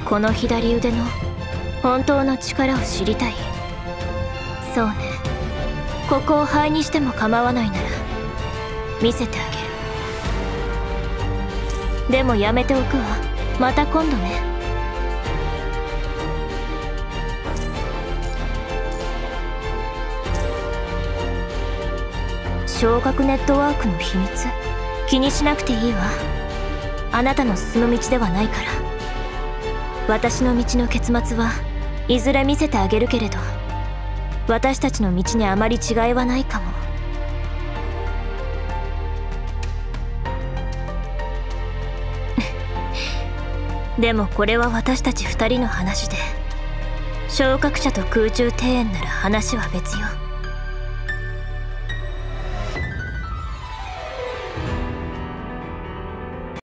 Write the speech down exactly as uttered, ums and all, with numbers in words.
この左腕の本当の力を知りたい？そうね、ここを灰にしても構わないなら見せてあげる。でもやめておくわ。また今度ね。昇格ネットワークの秘密、気にしなくていいわ。あなたの進む道ではないから。私の道の結末はいずれ見せてあげるけれど、私たちの道にあまり違いはないかも。でもこれは私たち二人の話で、昇格者と空中庭園なら話は別よ。